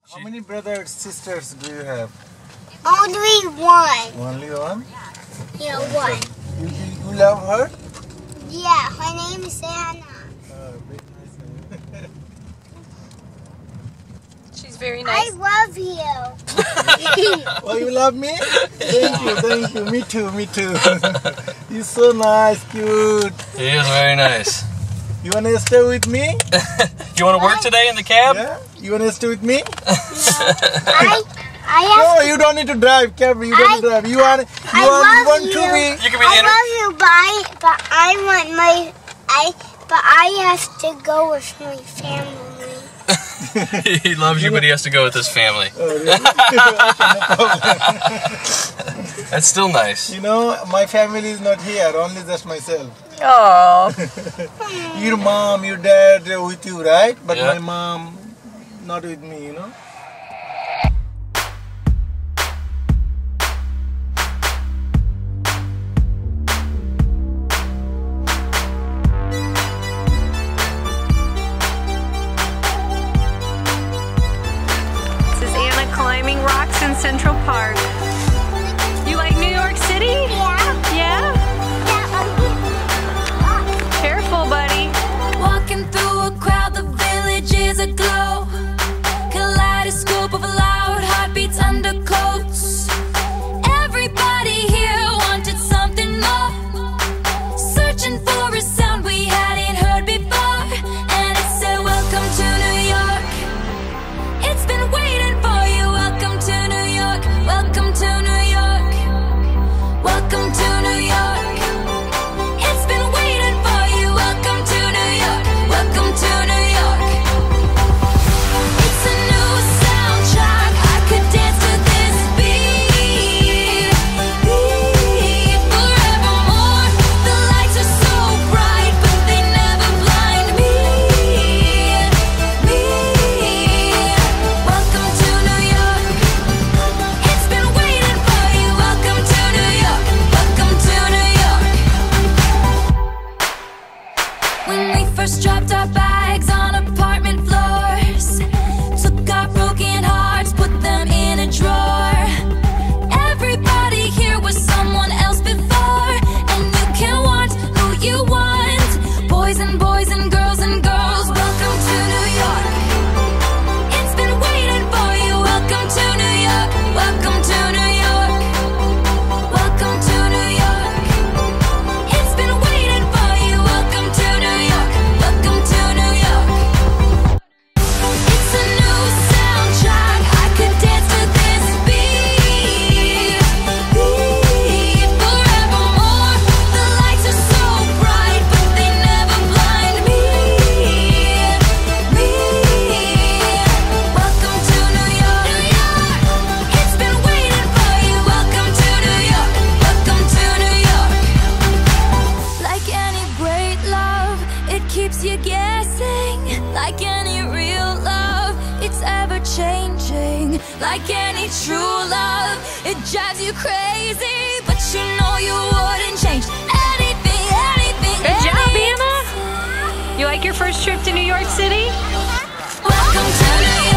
How many brothers, sisters do you have? Only one. Only one? Yeah, one. You love her? Yeah, her name is Anna. Very nice. She's very nice. I love you. Oh, you love me? Thank you. Me too. You're so nice, cute. He is very nice. You want to stay with me? You want to work today in the cab? Yeah? You want to stay with me? I have No, you don't need to drive, cab. You don't need to drive. You want to be. You can be the I love you, but I have to go with my family. He loves you, but he has to go with his family. Oh, really? That's still nice. You know, my family is not here, only just myself. Oh. Your mom, your dad are with you, right? But Yeah. my mom, not with me, you know? This is Anna climbing rocks in Central Park. You like New York City? Yeah. Yeah? Careful, buddy. Walking through a crowd, the village is aglow. Kaleidoscope of loud heartbeats, undercoats. Everybody here wanted something more, searching for a sound we hadn't heard before. And it said, welcome to New York. It's been waiting for you. Welcome to New York. Welcome to New York. Welcome to New York. It's been waiting for you. Welcome to New York. Welcome to New York. It's a new soundtrack. I could dance to this beat forevermore. The lights are so bright, but they never blind me. Welcome to New York. It's been waiting for you. Welcome to New York. Welcome to New York. When we first dropped our bags on apartment floors, took our broken hearts, put them in a drawer. Everybody here was someone else before, and you can want who you want. Boys and boys and girls and girls. Welcome to New York. It's been waiting for you. Welcome to New York. Welcome to New York. Welcome to New York. It's been waiting for you. Welcome to New York. Welcome to New York. It's a new soundtrack. I could dance to this beat forevermore. The lights are so bright, but they never blind me. Welcome to New York. It's been waiting for you. Welcome to New York. Welcome to New York. Like any great love, it keeps you guessing. Like any real love, it's ever changing. Like any true love, it drives you crazy. But you know you wouldn't change anything. Good job, Anna. You like your first trip to New York City? Welcome to New York.